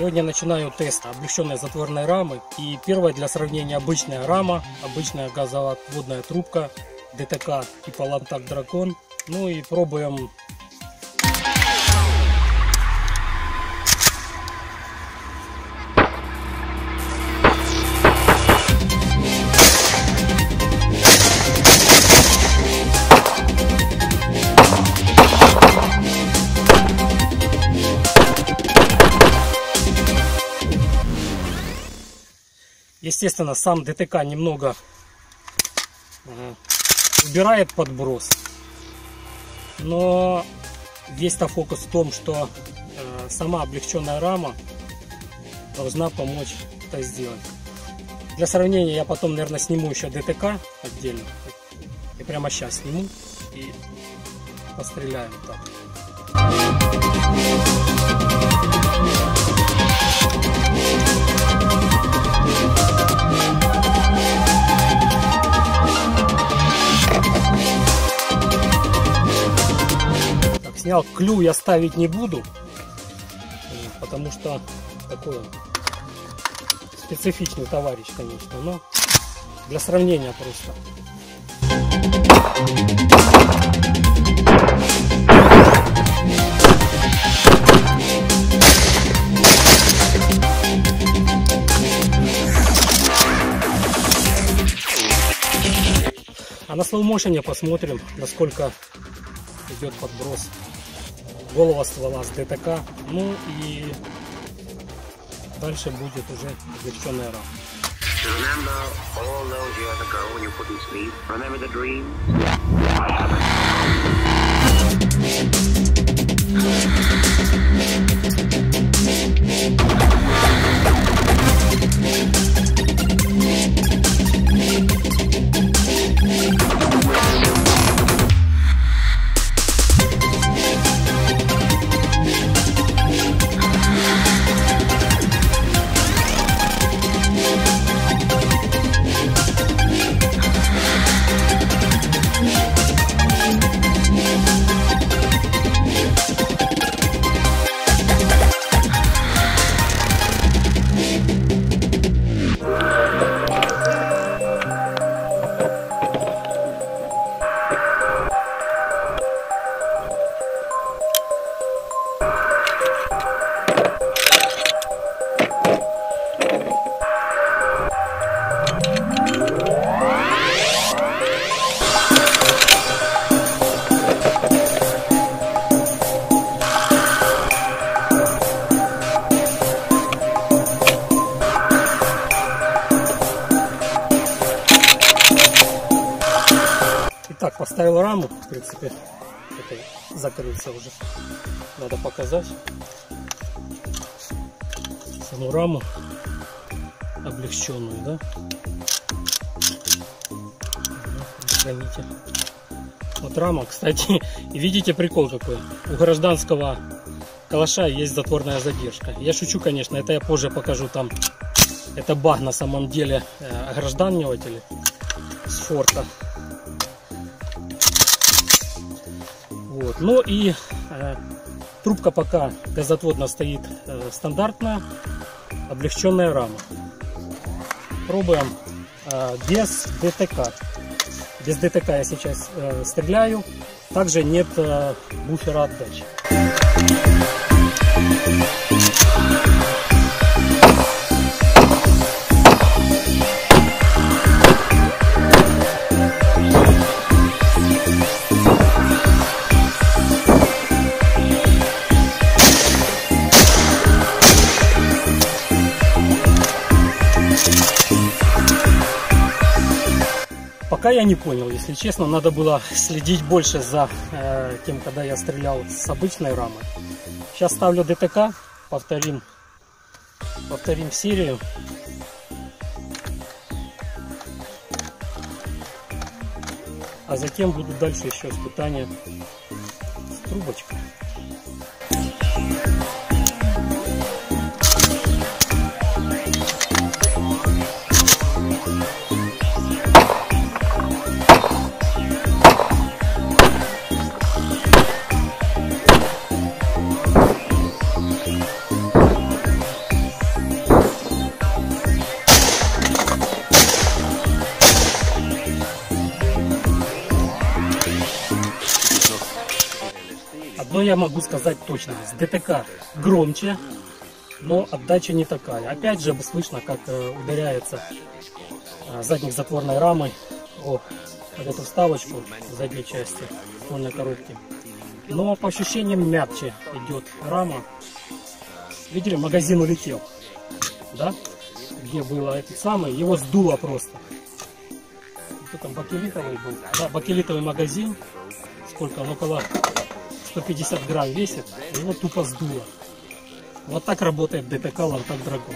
Сегодня начинаю тест облегченной затворной рамы. И первая для сравнения обычная рама, обычная газоотводная трубка ДТК типа Лантак Дракон. Ну и пробуем. Естественно, сам ДТК немного убирает подброс, но весь-то фокус в том, что сама облегченная рама должна помочь это сделать. Для сравнения я потом, наверное, сниму еще ДТК отдельно. И прямо сейчас сниму и постреляем так. Снял. Клю я ставить не буду, потому что такой он специфичный товарищ, конечно, но для сравнения просто. А на слоу-моушене посмотрим, насколько идет подброс голого ствола с ДТК. Ну и дальше будет уже облегченная рама. Так, поставил раму, в принципе, это закрылся уже. Надо показать саму раму облегченную, да? Храните. Вот рама, кстати, и видите прикол какой. У гражданского калаша есть затворная задержка. Я шучу, конечно, это я позже покажу, там это баг на самом деле огражданивателя с форта. Вот. Ну и трубка пока газоотводно стоит стандартная, облегченная рама. Пробуем без ДТК. Без ДТК я сейчас стреляю. Также нет буфера отдачи. Пока я не понял, если честно, надо было следить больше за тем, когда я стрелял с обычной рамой. Сейчас ставлю ДТК, повторим серию. А затем будут дальше еще испытания с трубочкой. что я могу сказать точно? С ДТК громче, но отдача не такая. Опять же слышно, как ударяется задник затворной рамой о эту вставочку в задней части ствольной коробки. Но по ощущениям мягче идет рама. Видели, магазин улетел, да? Где было этот самый, его сдуло просто. Что там, бакелитовый был? Да, бакелитовый магазин. Сколько он? Около 150 грамм весит. Его тупо сдуло. Вот так работает ДТК Лантак Драгон.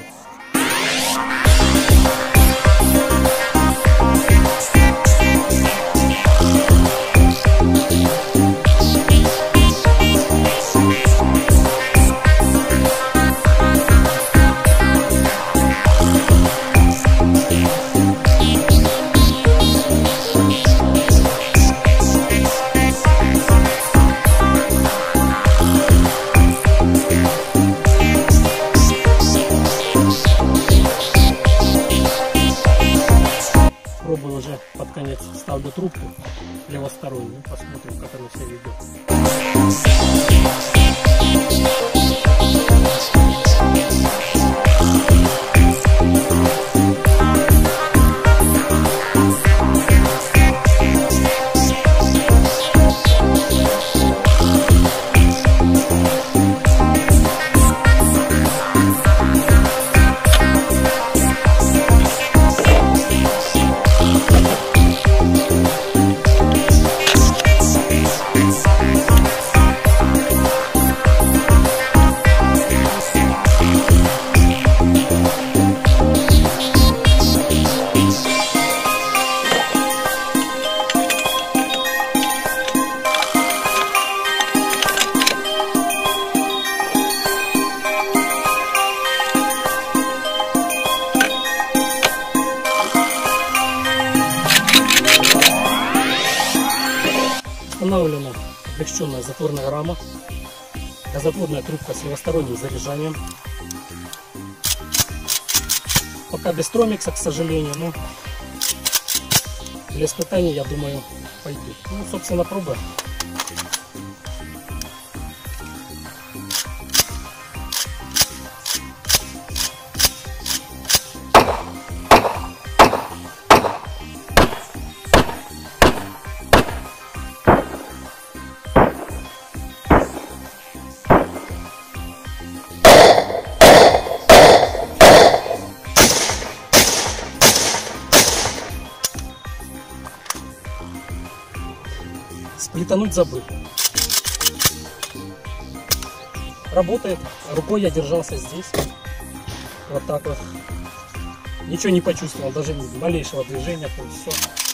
Пробую уже под конец, ставлю трубку левостороннюю, посмотрим, как она себя ведет. Установлена облегченная затворная рама, газотворная трубка с левосторонним заряжанием. Пока без тромикса, к сожалению, но для испытаний, я думаю, пойдет. Ну, собственно, пробуем. Сплетануть забыл. Работает. Рукой я держался здесь. Вот так вот. Ничего не почувствовал, даже малейшего движения. То есть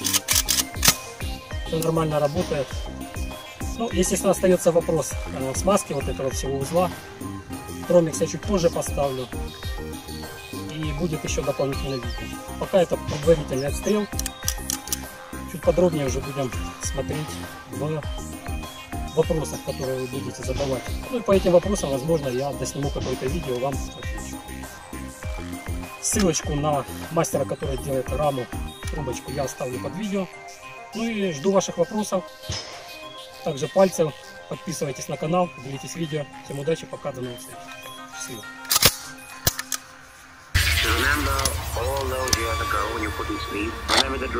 все нормально работает. Ну, естественно, остается вопрос смазки вот этого всего узла. Тромикс я чуть позже поставлю. И будет еще дополнительное видео. Пока это предварительный отстрел. Чуть подробнее уже будем смотреть в вопросах, которые вы будете задавать. Ну и по этим вопросам, возможно, я досниму какое-то видео, вам отвечу. Ссылочку на мастера, который делает раму, трубочку, я оставлю под видео. Ну и жду ваших вопросов. Также пальцев. Подписывайтесь на канал, делитесь видео. Всем удачи, пока, до новых встреч. Счастливо. Remember all those years ago when you couldn't sleep? Remember the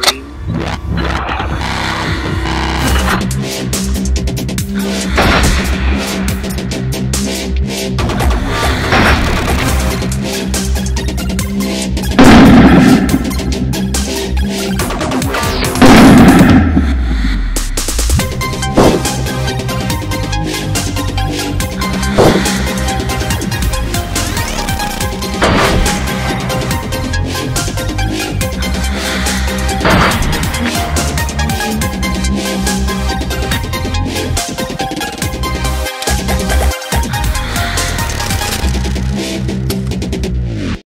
dream?